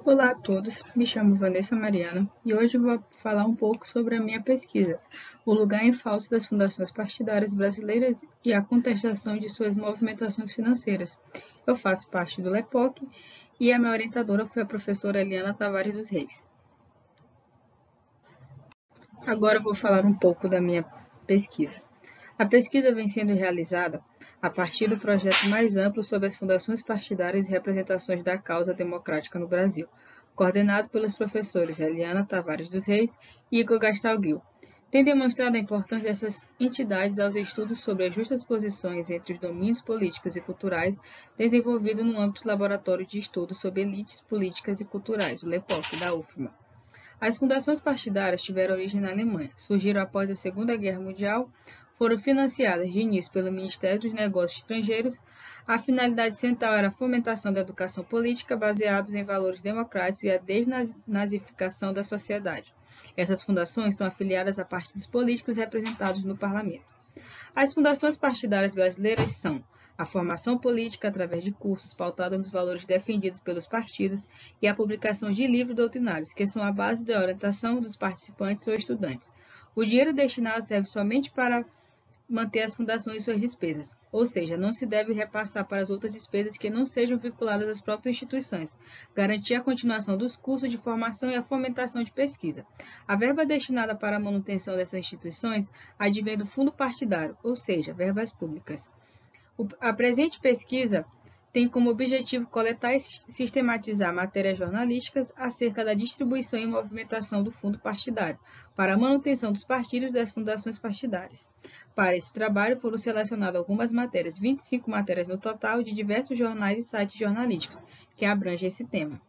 Olá a todos, me chamo Vanessa Mariana e hoje vou falar um pouco sobre a minha pesquisa, o lugar em falso das fundações partidárias brasileiras e a contestação de suas movimentações financeiras. Eu faço parte do LEPOC e a minha orientadora foi a professora Eliana Tavares dos Reis. Agora vou falar um pouco da minha pesquisa. A pesquisa vem sendo realizada a partir do projeto mais amplo sobre as fundações partidárias e representações da causa democrática no Brasil, coordenado pelos professores Eliana Tavares dos Reis e Igor Gastalguil. Tem demonstrado a importância dessas entidades aos estudos sobre as justas posições entre os domínios políticos e culturais desenvolvido no âmbito do Laboratório de Estudos sobre Elites Políticas e Culturais, o LEPOC, da UFMA. As fundações partidárias tiveram origem na Alemanha, surgiram após a Segunda Guerra Mundial, foram financiadas de início pelo Ministério dos Negócios Estrangeiros. A finalidade central era a fomentação da educação política baseados em valores democráticos e a desnazificação da sociedade. Essas fundações são afiliadas a partidos políticos representados no parlamento. As fundações partidárias brasileiras são a formação política através de cursos pautados nos valores defendidos pelos partidos e a publicação de livros doutrinários, que são a base da orientação dos participantes ou estudantes. O dinheiro destinado serve somente para manter as fundações e suas despesas, ou seja, não se deve repassar para as outras despesas que não sejam vinculadas às próprias instituições, garantir a continuação dos cursos de formação e a fomentação de pesquisa. A verba destinada para a manutenção dessas instituições advém do fundo partidário, ou seja, verbas públicas. A presente pesquisa tem como objetivo coletar e sistematizar matérias jornalísticas acerca da distribuição e movimentação do fundo partidário, para a manutenção dos partidos e das fundações partidárias. Para esse trabalho foram selecionadas algumas matérias, 25 matérias no total, de diversos jornais e sites jornalísticos, que abrangem esse tema.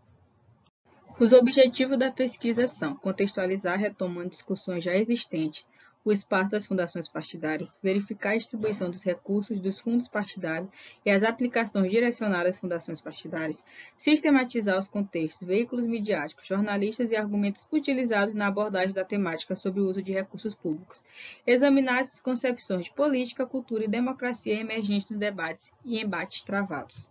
Os objetivos da pesquisa são contextualizar, retomando discussões já existentes, o espaço das fundações partidárias, verificar a distribuição dos recursos dos fundos partidários e as aplicações direcionadas às fundações partidárias, sistematizar os contextos, veículos midiáticos, jornalistas e argumentos utilizados na abordagem da temática sobre o uso de recursos públicos, examinar as concepções de política, cultura e democracia emergentes nos debates e embates travados.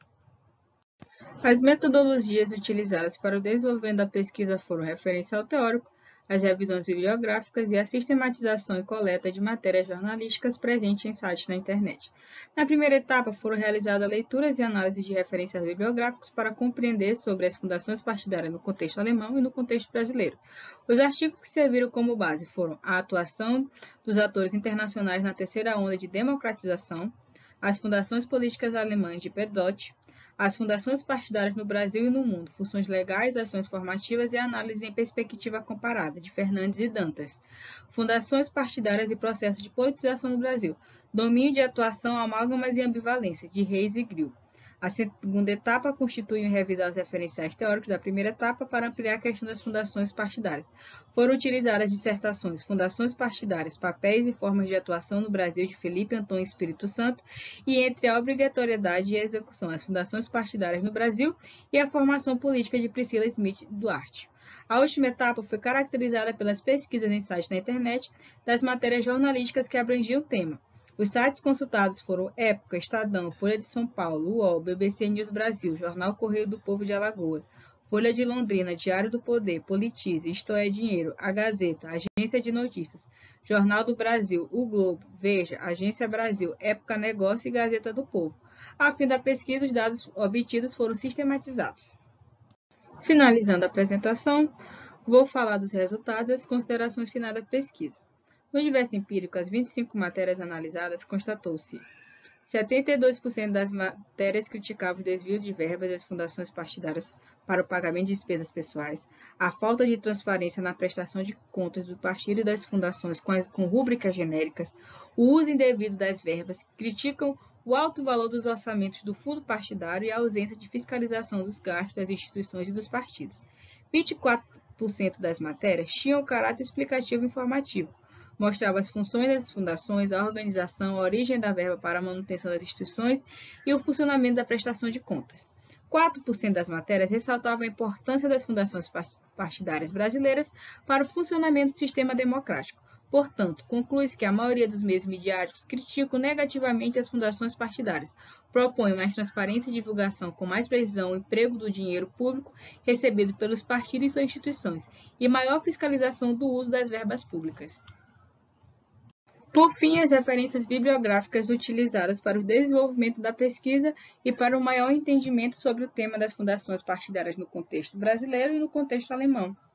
As metodologias utilizadas para o desenvolvimento da pesquisa foram o referencial teórico, as revisões bibliográficas e a sistematização e coleta de matérias jornalísticas presentes em sites na internet. Na primeira etapa, foram realizadas leituras e análises de referenciais bibliográficos para compreender sobre as fundações partidárias no contexto alemão e no contexto brasileiro. Os artigos que serviram como base foram a atuação dos atores internacionais na terceira onda de democratização, as fundações políticas alemãs de Bedott, as fundações partidárias no Brasil e no mundo, funções legais, ações formativas e análise em perspectiva comparada, de Fernandes e Dantas. Fundações partidárias e processos de politização no Brasil, domínio de atuação, amálgamas e ambivalência, de Reis e Grill. A segunda etapa constitui revisar os referenciais teóricos da primeira etapa para ampliar a questão das fundações partidárias. Foram utilizadas dissertações Fundações Partidárias, Papéis e Formas de Atuação no Brasil, de Felipe Antônio Espírito Santo, e entre a obrigatoriedade e a execução das fundações partidárias no Brasil e a formação política, de Priscila Smith Duarte. A última etapa foi caracterizada pelas pesquisas em sites na internet das matérias jornalísticas que abrangiam o tema. Os sites consultados foram Época, Estadão, Folha de São Paulo, UOL, BBC News Brasil, Jornal Correio do Povo de Alagoas, Folha de Londrina, Diário do Poder, Politize, Isto é Dinheiro, A Gazeta, Agência de Notícias, Jornal do Brasil, O Globo, Veja, Agência Brasil, Época Negócio e Gazeta do Povo. A fim da pesquisa, os dados obtidos foram sistematizados. Finalizando a apresentação, vou falar dos resultados e as considerações finais da pesquisa. No universo empírico, as 25 matérias analisadas, constatou-se 72% das matérias criticavam o desvio de verbas das fundações partidárias para o pagamento de despesas pessoais, a falta de transparência na prestação de contas do partido e das fundações com rúbricas genéricas, o uso indevido das verbas, criticam o alto valor dos orçamentos do fundo partidário e a ausência de fiscalização dos gastos das instituições e dos partidos. 24% das matérias tinham caráter explicativo e informativo, mostrava as funções das fundações, a organização, a origem da verba para a manutenção das instituições e o funcionamento da prestação de contas. 4% das matérias ressaltavam a importância das fundações partidárias brasileiras para o funcionamento do sistema democrático, Portanto, conclui-se que a maioria dos meios midiáticos criticam negativamente as fundações partidárias, propõem mais transparência e divulgação com mais precisão o emprego do dinheiro público recebido pelos partidos e suas instituições, e maior fiscalização do uso das verbas públicas. Por fim, as referências bibliográficas utilizadas para o desenvolvimento da pesquisa e para o maior entendimento sobre o tema das fundações partidárias no contexto brasileiro e no contexto alemão.